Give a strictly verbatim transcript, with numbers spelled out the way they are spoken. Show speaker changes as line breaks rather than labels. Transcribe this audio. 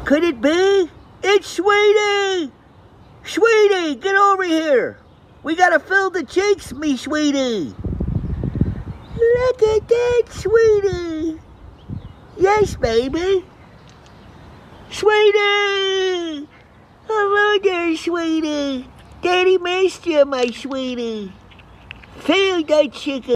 Could it be? It's Sweetie! Sweetie, get over here! We gotta fill the cheeks, me sweetie! Look at that, Sweetie! Yes, baby! Sweetie! Hello there, Sweetie! Daddy missed you, my sweetie! Fill that chicken!